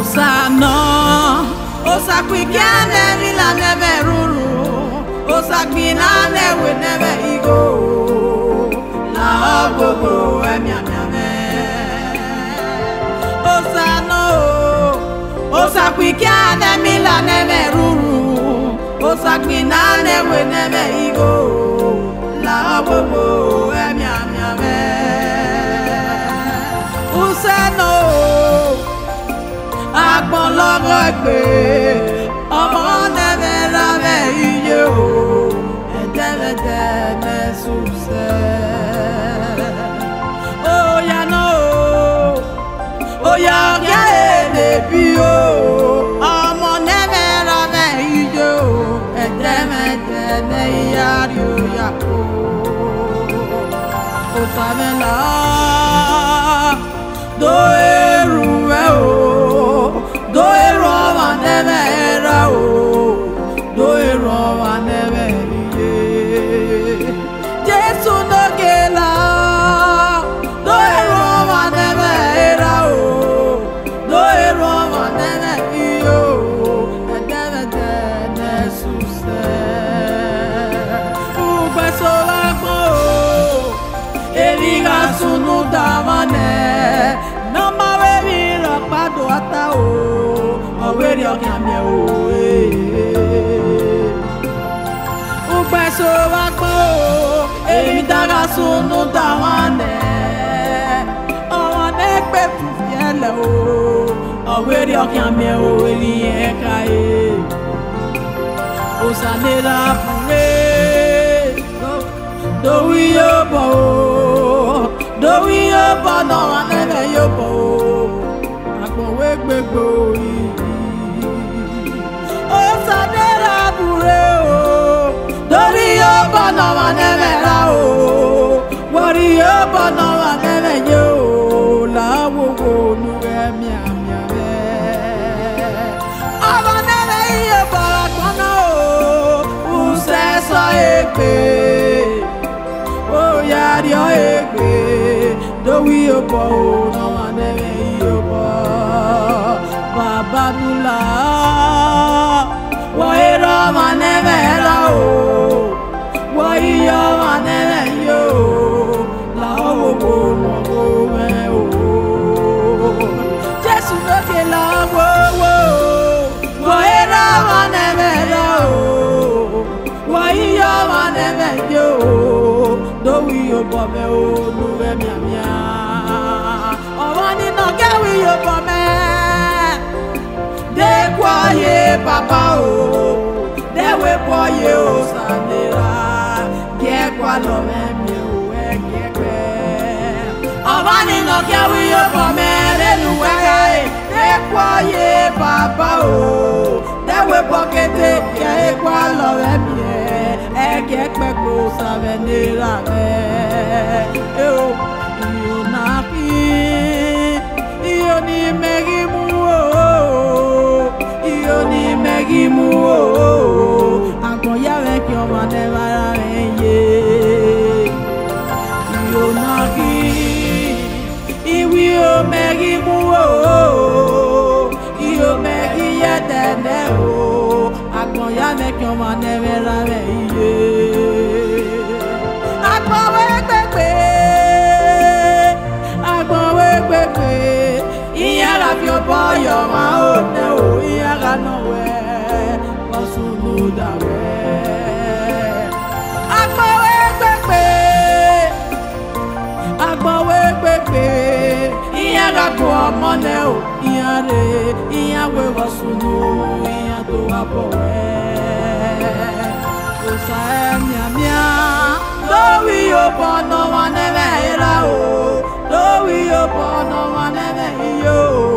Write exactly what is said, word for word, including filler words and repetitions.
Osano, Osakwikane vila neve ruru, Osakwina newe neve igo, la gogo emya myame. Osano, Osakwikane vila neve ruru, Osakwina newe neve igo, la gogo emya myame. Osano. Agbon lọ́rọ̀ gbé ọmọ nẹ́fẹ̀ lábẹ́ iye o ẹ̀jẹ̀mẹ̀jẹ̀ mẹ́sùsẹ̀. Oya náà o, oya ọ̀gá èdè bí o ọmọ nẹ́fẹ̀ lábẹ́ iye o ẹ̀jẹ̀mẹ̀jẹ̀ mẹ́yàrí oya kó. Òsàmẹ́lá do eru ẹ̀ o. Do it wrong, I never had a oh. Do it wrong, I never did. Just to no get love. Do it wrong, I never had a oh. Do it wrong, I never did oh. I never did as you said. Oh, but so like oh, Eliga sunu damane. No my baby, look bad what I oh. Where you can be away. Upe so wako, emi daga sunu dawane. Owane pe fufiele o. Where you can be away ni ekaye. Osanera pure, do we yobo, do we yobo no ane yobo. Akbo wegbe go. No one ever oh, what you but no one ever you love will no me I will never hear but no who says I pay. Oh yeah, your pay. Do we opo no one ever you Baba Nula. Why Rama never oh. Why you are never you? Love go go me oh. Just look at love oh. Why love never oh. Why you are never you? Do we opo me oh no me mia mia. Oh wani no get we opo me. De kwa ye papa oh. De we kwa ye oh sanera. Kwa lo me o e ke pe Avani no kia wi yo po me le lu we kai e kwa ye papa o de we pokete ya e kwa lo me e ke pe ko sa venira me e o yo na ki yo ni megi mu o yo ni megi mu o agbon ya we ki o ma ne ba ra ye Iwi megi mu o, iyo megi ye dene o, agbon ya ne ki o ma neve la me iye. Agbon we pepe, agbon we pepe, iya la fi obo yo ma o ne o, iya la no we, pasunu da we. Agbon we pepe, agbon we pepe. Iya ga ko amone o iya re iya we wasunu iya to abowe o sa emia mia do wi o bono wa neve ira o do wi o bono wa neve iyo